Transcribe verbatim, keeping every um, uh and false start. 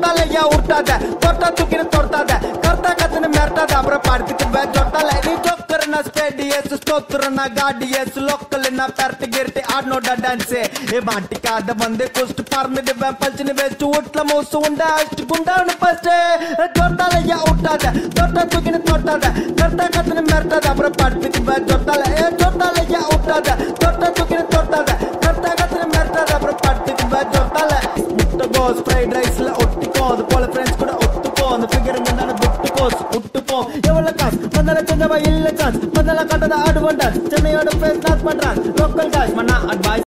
ஜொட்டாலையா உருட்டாத தொட்டா தூக்கின்னு தொட்டாத கர்த்தா கத்துன்னு மிரட்டாத அப்புறம் படுத்துக்கு வே ஜொட்டால நீ ஜோக்கர்னா ஸ்டேடியஸ் ஸ்டோத்துறனா காடியஸ் லோக்கல்னா பெரட்டு கிரட்டி ஆடனோட டான்ஸ் ஏ மாட்டிக்காத வந்து குஸ்ட் பறந்துடுவேன் பல்ச்சுன்னு வேஸ்ட் வீட்டுல மோசு உண்டா அஷ்டு குண்டான்னு ஃபர்ஸ்ட் ஜொட்டாலையா உருட்டாத தொட்டா தூக்கின்னு தொட்டாத கர்த்தா கத்துன்னு மிரட்டாத அப்புறம் படுத்துக்கு வே ஜொட்டால ஏ ஜொட்டாலையா உருட்டாத தொட்டா தூக்கின்னு தொட்டாத கர்த்தா கத்துன்னு மிரட்டாத அப்புறம் படுத்துக்கு வே ஜொட்டால முட்டைகோஸ் ஃப்ரைட் ரைஸ்ல ஒட்டிக்கோ அது போல ஃப்ரெண்ட்ஸ் கூட ஒட்டுக்கோ அந்த ஃபிகருங்க தானே விட்டுக்கோஸ் விட்டுப்போம் எவ்வளவு காசு வந்தால செஞ்சவா இல்ல சான்ஸ் வந்தால கட்டத ஆடுவன் டான்ஸ் சென்னையோட ஃபேஸ் நாட் பண்றான் லோக்கல் காசு மண்ணா அட்வைஸ்